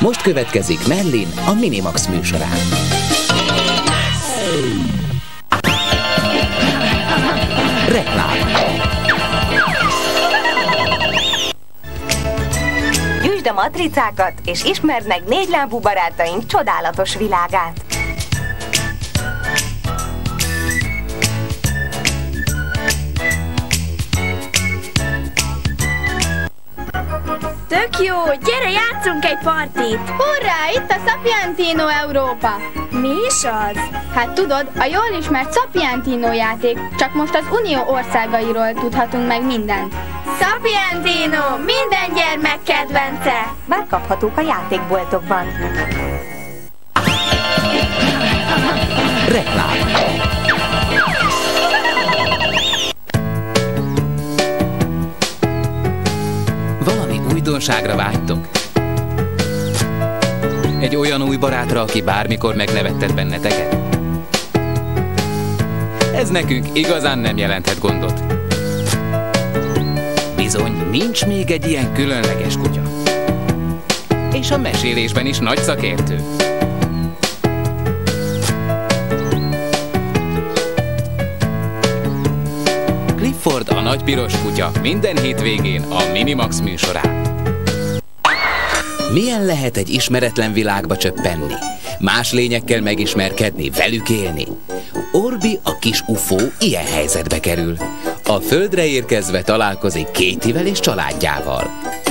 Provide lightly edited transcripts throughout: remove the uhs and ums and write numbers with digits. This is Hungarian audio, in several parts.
Most következik Merlin a Minimax műsorán. Reklám. Gyűjtsd a matricákat, és ismerd meg négylábú barátaink csodálatos világát. Tök jó! Gyere, játszunk egy partit! Hurrá! Itt a Sapientino Európa! Mi is az? Hát tudod, a jól ismert Sapientino játék, csak most az Unió országairól tudhatunk meg mindent. Sapientino! Minden gyermek kedvence! Már kaphatók a játékboltokban. Reklám. Valami újdonságra vágytok? Egy olyan új barátra, aki bármikor megnevettet benneteket? Ez nekünk igazán nem jelenthet gondot. Bizony, nincs még egy ilyen különleges kutya. És a mesélésben is nagy szakértő. Clifford a nagy piros kutya minden hétvégén a Minimax műsorán. Milyen lehet egy ismeretlen világba csöppenni? Más lényekkel megismerkedni, velük élni? Orbi, a kis ufó ilyen helyzetbe kerül. A földre érkezve találkozik Katie-vel és családjával.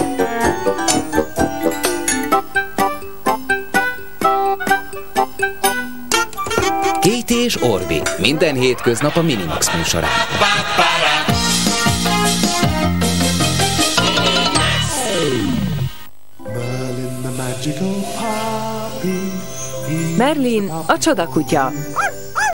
Katie és Orbi minden hétköznap a Minimax műsorán. Merlin, a csodakutya.